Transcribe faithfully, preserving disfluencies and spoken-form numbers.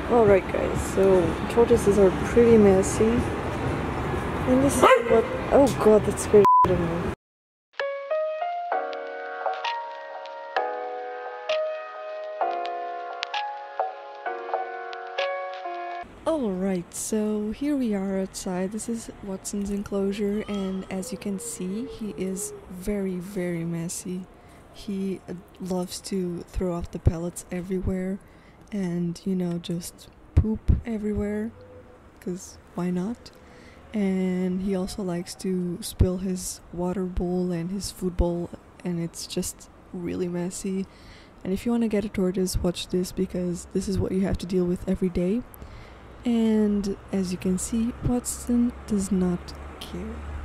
Alright guys, so tortoises are pretty messy. And this is what- oh god, that scared the shit out of me. Alright, so here we are outside. This is Watson's enclosure, and as you can see, he is very, very messy. He uh, loves to throw out the pellets everywhere and, you know, just poop everywhere, because why not? And he also likes to spill his water bowl and his food bowl, and it's just really messy. And if you want to get a tortoise, watch this, because this is what you have to deal with every day. And as you can see, Watson does not care.